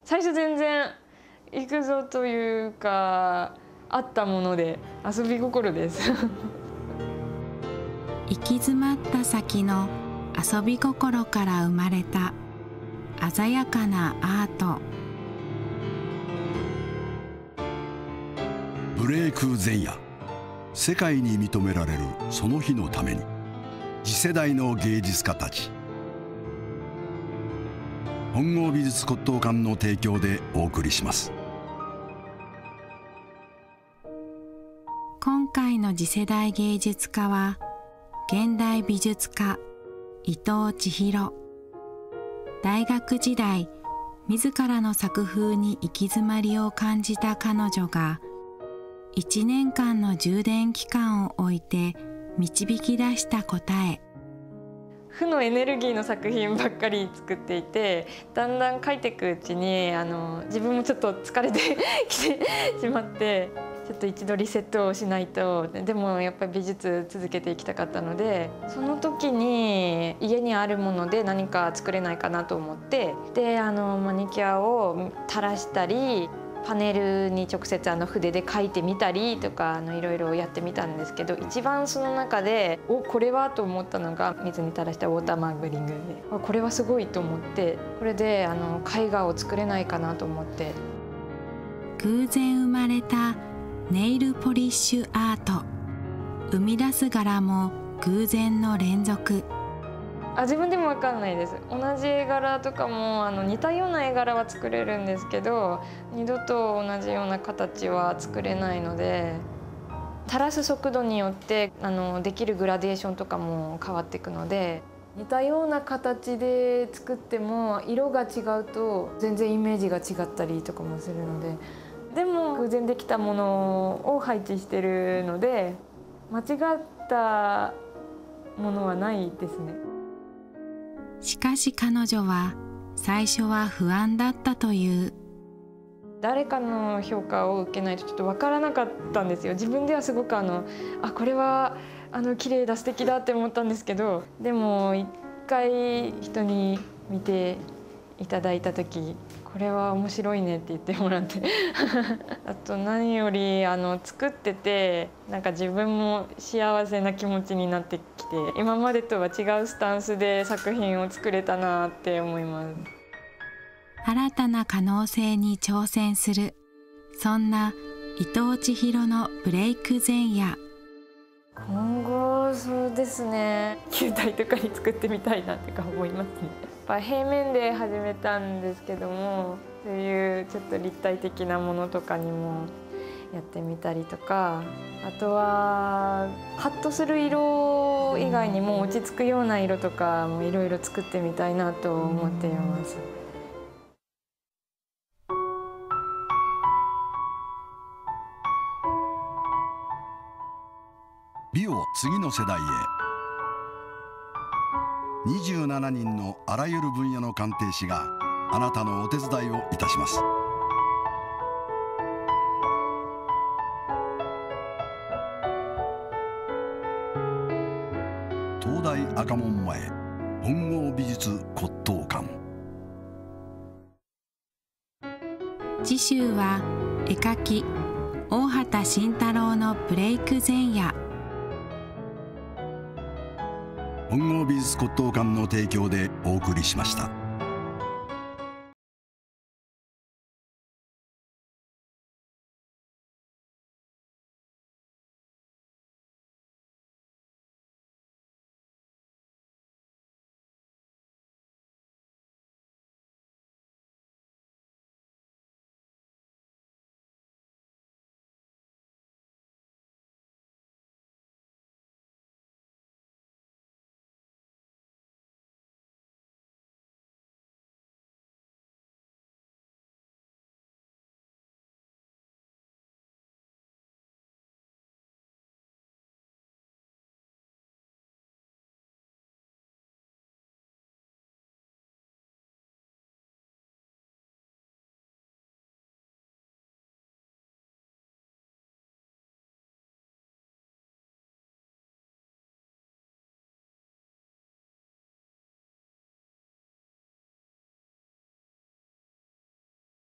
最初全然行くぞというか、あったもので遊び心です行き詰まった先の遊び心から生まれた鮮やかなアート。 ブレイク前夜、世界に認められるその日のために、次世代の芸術家たち。本郷美術骨董館の提供でお送りします。 今回の次世代芸術家は現代美術家伊藤千尋。大学時代、自らの作風に行き詰まりを感じた彼女が1年間の充電期間を置いて導き出した答え。 負のエネルギーの作品ばっかり作っていて、だんだん描いていくうちに自分もちょっと疲れてきてしまって、ちょっと一度リセットをしないと。でもやっぱり美術続けていきたかったので、その時に家にあるもので何か作れないかなと思って、でマニキュアを垂らしたり、パネルに直接筆で描いてみたりとかいろいろやってみたんですけど、一番その中でこれはと思ったのが水に垂らしたウォーターマーブリングで、これはすごいと思って、これで絵画を作れないかなと思って。 偶然生まれたネイルポリッシュアート。生み出す柄も偶然の連続。 自分でも分かんないです。同じ絵柄とかも似たような絵柄は作れるんですけど、二度と同じような形は作れないので、垂らす速度によってできるグラデーションとかも変わっていくので、似たような形で作っても色が違うと全然イメージが違ったりとかもするので、でも偶然できたものを配置してるので、間違ったものはないですね。 しかし彼女は最初は不安だったという。 誰かの評価を受けないとちょっと分からなかったんですよ。自分ではすごくこれは綺麗だ素敵だって思ったんですけど、でも一回人に見ていただいた時、これは面白いねって言ってもらってあと何より作っててなんか自分も幸せな気持ちになってきて、今までとは違うスタンスで作品を作れたなって思います。 新たな可能性に挑戦する、そんな伊藤千尋のブレイク前夜。 今後そうですね、球体とかに作ってみたいなってか思いますね。やっぱ平面で始めたんですけども、そういうちょっと立体的なものとかにもやってみたりとか、あとはハッとする色以外にも落ち着くような色とかもいろいろ作ってみたいなと思っています。 美を次の世代へ。27人のあらゆる分野の鑑定士があなたのお手伝いをいたします。東大赤門前本郷美術骨董館。 次週は絵描き大畑慎太郎のブレイク前夜。 本郷美術骨董館の提供でお送りしました。